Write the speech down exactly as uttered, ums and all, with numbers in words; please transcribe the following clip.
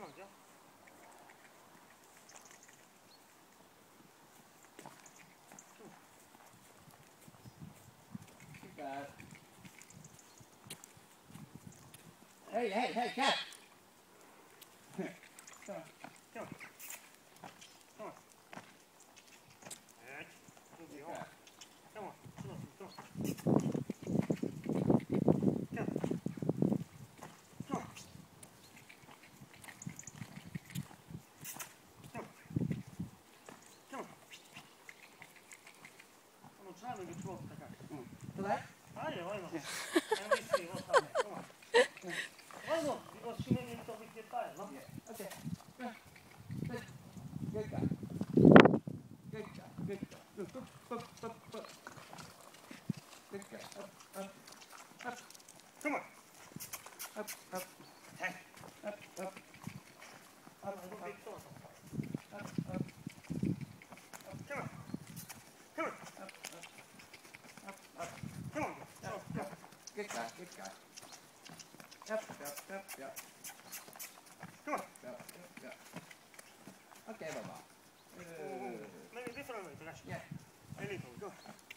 on, Joe. Good. Hey, hey, hey, cat! Come on. Come on. Come on. Right. Good Good. job. Come on. Come on. Come on. Come on. Come on. Come on. I'm trying to get close to that. To that? I know, I know. And we see what's happening. Come on. Why not? Because she made me so big get tired, no? Yeah. Okay. Good. Good. Good guy. Good guy. Good guy. Good. Up, up, up, up. Good guy. Up, up, up. Come on. Up, up. Hey. Up, up. I don't big toe. Up, up. Come on. Come on. Up, up. Up, up. Come on. Up, up. Good guy. Good guy. Yep, yep, yep, yep. Come on. Yep, yep, yep. Okay, Baba. Uh, Maybe different way, Flash. yeah. A little, go.